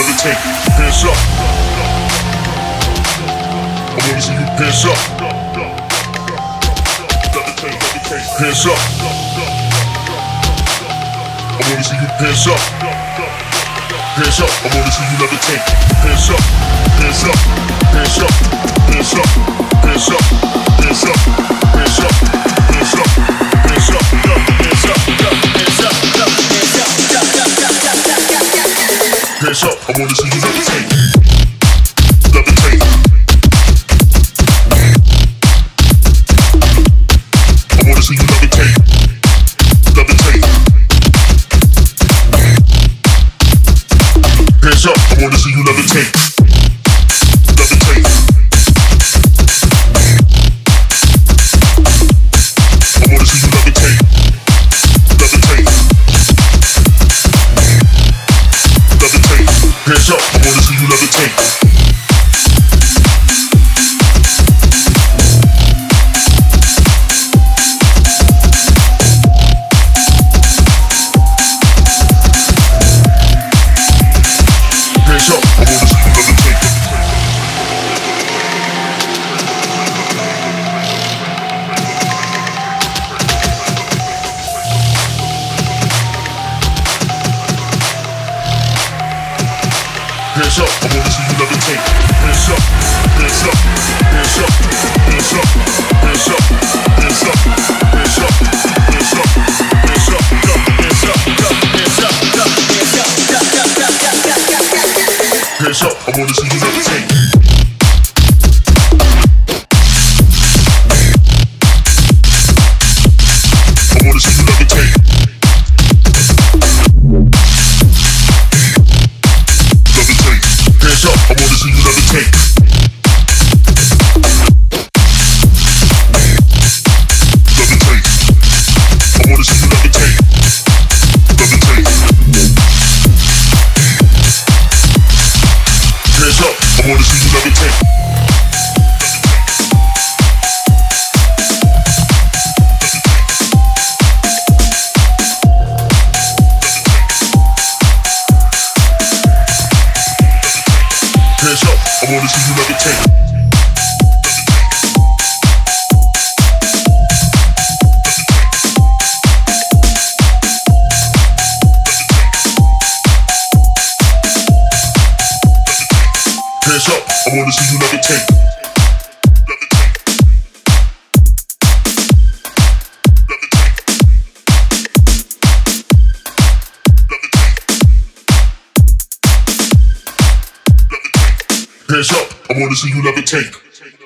levitate. Hands up. I wanna see you hands up. Levitate, levitate. Hands up. I wanna see you hands up. Hands up. I wanna see you levitate. Hands up. Hands up. Hands up. Hands up. Hands up. Hands up. Hands up. Hands up. Hands up. Hands up. Hands up. Hands up, I wanna see you levitate. Levitate. I wanna see you levitate. Levitate. Hands up, I wanna see you levitate. Levitate. I wanna see you levitate. Levitate. Levitate. Hands up, I wanna see you levitate. Hands up, I wanna see you levitate. Hands up, I wanna see you levitate. Hands up, hands up, hands up, hands up, hands up, hands up, hands up, hands up, hands up, hands up, hands up, hands up, I wanna see you levitate. I wanna see you levitate. Hands up, I wanna see you levitate. Levitate. I wanna see you levitate. Levitate. Hands up, I wanna see you levitate. Hands up, I wanna see you levitate. Hands up, I wanna see you levitate. Hands up, I wanna see you levitate.